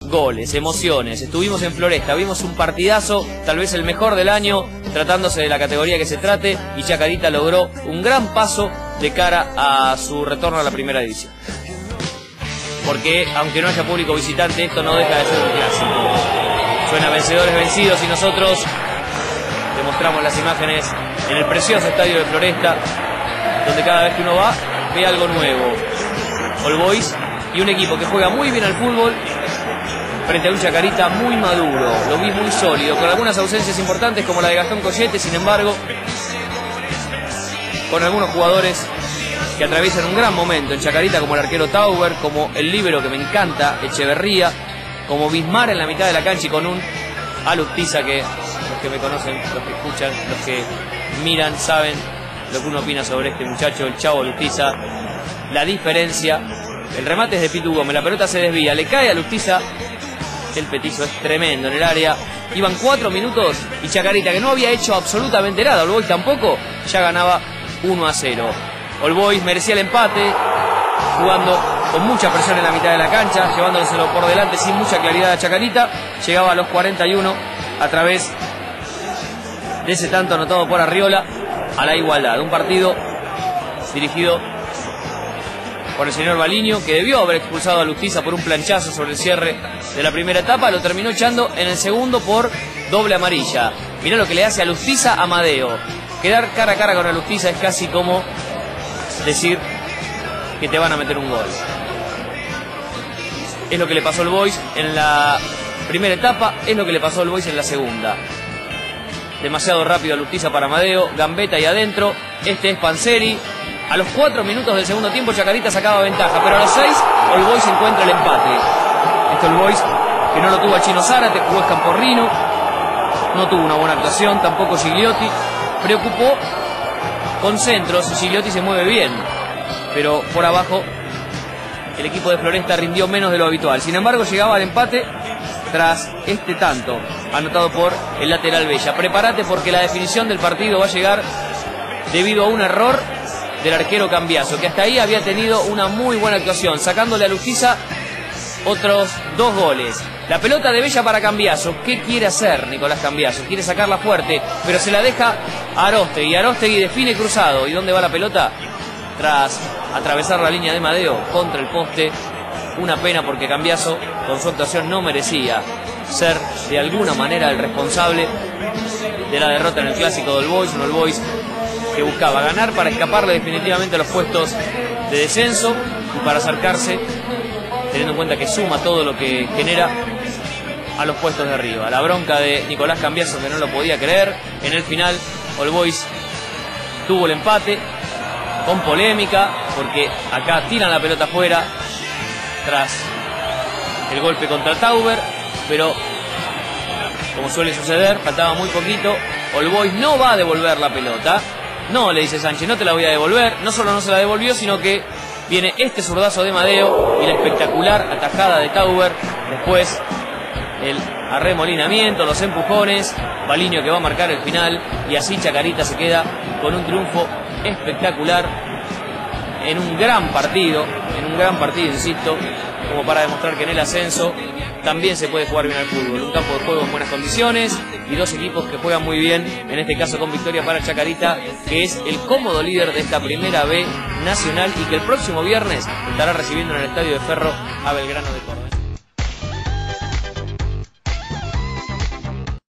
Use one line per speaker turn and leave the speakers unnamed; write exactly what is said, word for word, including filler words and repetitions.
goles, emociones. Estuvimos en Floresta, vimos un partidazo, tal vez el mejor del año, tratándose de la categoría que se trate, y Chacarita logró un gran paso de cara a su retorno a la primera división. Porque aunque no haya público visitante, esto no deja de ser un clásico. Suena Vencedores Vencidos y nosotros demostramos las imágenes en el precioso estadio de Floresta, donde cada vez que uno va ve algo nuevo. All Boys y un equipo que juega muy bien al fútbol frente a un Chacarita muy maduro, lo vi muy sólido, con algunas ausencias importantes como la de Gastón Collete, sin embargo, con algunos jugadores que atraviesan un gran momento en Chacarita, como el arquero Tauber, como el líbero que me encanta, Echeverría, como Bismar en la mitad de la cancha, y con un Alustiza que los que me conocen, los que escuchan, los que miran, saben lo que uno opina sobre este muchacho, el Chavo Alustiza. La diferencia, el remate es de Pitu Gómez, la pelota se desvía, le cae a Alustiza, el petizo es tremendo en el área. Iban cuatro minutos y Chacarita, que no había hecho absolutamente nada, All Boys tampoco, ya ganaba uno a cero. All Boys merecía el empate, jugando con mucha presión en la mitad de la cancha, llevándoselo por delante sin mucha claridad a Chacarita. Llegaba a los cuarenta y uno a través de ese tanto anotado por Arriola a la igualdad. Un partido dirigido por el señor Baliño, que debió haber expulsado a Alustiza por un planchazo sobre el cierre de la primera etapa, lo terminó echando en el segundo por doble amarilla. Mirá lo que le hace a Alustiza a Amadeo. Quedar cara a cara con Alustiza es casi como decir que te van a meter un gol. Es lo que le pasó al Boys en la primera etapa, es lo que le pasó al Boys en la segunda. Demasiado rápido Alustiza para Amadeo, gambeta y adentro, este es Panzeri. A los cuatro minutos del segundo tiempo Chacarita sacaba ventaja, pero a los seis All Boys encuentra el empate. Esto All Boys que no lo tuvo a Chino Zárate, jugó Escamporrino, no tuvo una buena actuación, tampoco Gigliotti, preocupó con centros, Gigliotti se mueve bien, pero por abajo el equipo de Floresta rindió menos de lo habitual. Sin embargo, llegaba al empate tras este tanto anotado por el lateral Bella. Prepárate porque la definición del partido va a llegar debido a un error del arquero Cambiaso, que hasta ahí había tenido una muy buena actuación, sacándole a Alustiza otros dos goles. La pelota de Bella para Cambiaso. ¿Qué quiere hacer Nicolás Cambiaso? Quiere sacarla fuerte, pero se la deja a Arostegui. Arostegui define cruzado. ¿Y dónde va la pelota? Tras atravesar la línea de Madeo contra el poste. Una pena porque Cambiaso con su actuación no merecía ser de alguna manera el responsable de la derrota en el clásico del Boys. Un All Boys que buscaba ganar para escaparle definitivamente a los puestos de descenso y para acercarse, teniendo en cuenta que suma todo lo que genera, a los puestos de arriba. La bronca de Nicolás Cambiaso, que no lo podía creer. En el final All Boys tuvo el empate con polémica, porque acá tiran la pelota afuera tras el golpe contra Tauber, pero como suele suceder, faltaba muy poquito. All Boys no va a devolver la pelota. No, le dice Sánchez, no te la voy a devolver. No solo no se la devolvió, sino que viene este zurdazo de Madeo y la espectacular atajada de Tauber. Después el arremolinamiento, los empujones, Baliño que va a marcar el final, y así Chacarita se queda con un triunfo espectacular en un gran partido, en un gran partido, insisto, como para demostrar que en el ascenso también se puede jugar bien al fútbol. Un campo de juego en buenas condiciones y dos equipos que juegan muy bien, en este caso con victoria para Chacarita, que es el cómodo líder de esta primera B nacional y que el próximo viernes estará recibiendo en el Estadio de Ferro a Belgrano de Córdoba.